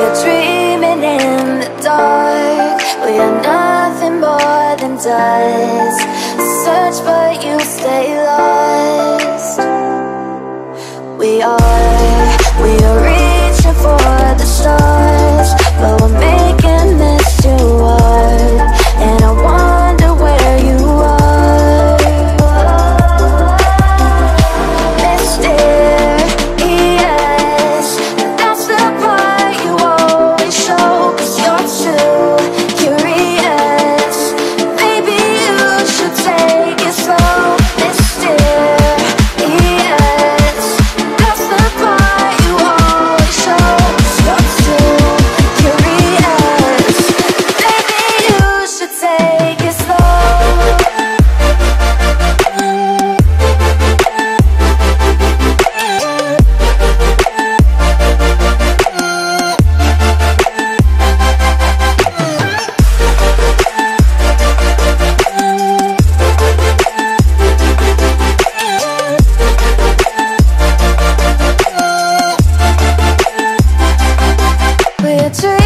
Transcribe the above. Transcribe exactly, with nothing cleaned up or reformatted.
We're dreaming in the dark. We are nothing more than dust. Search but you stay lost. We are, we are reaching for the stars, but we're making this too hard. And I wonder where you are. Mysterious, that's the part you always show. 'Cause you're too curious. Maybe you should take it slow. Mysterious, that's the part you always show. 'Cause you're too curious. Maybe you should take it slow. We're dreaming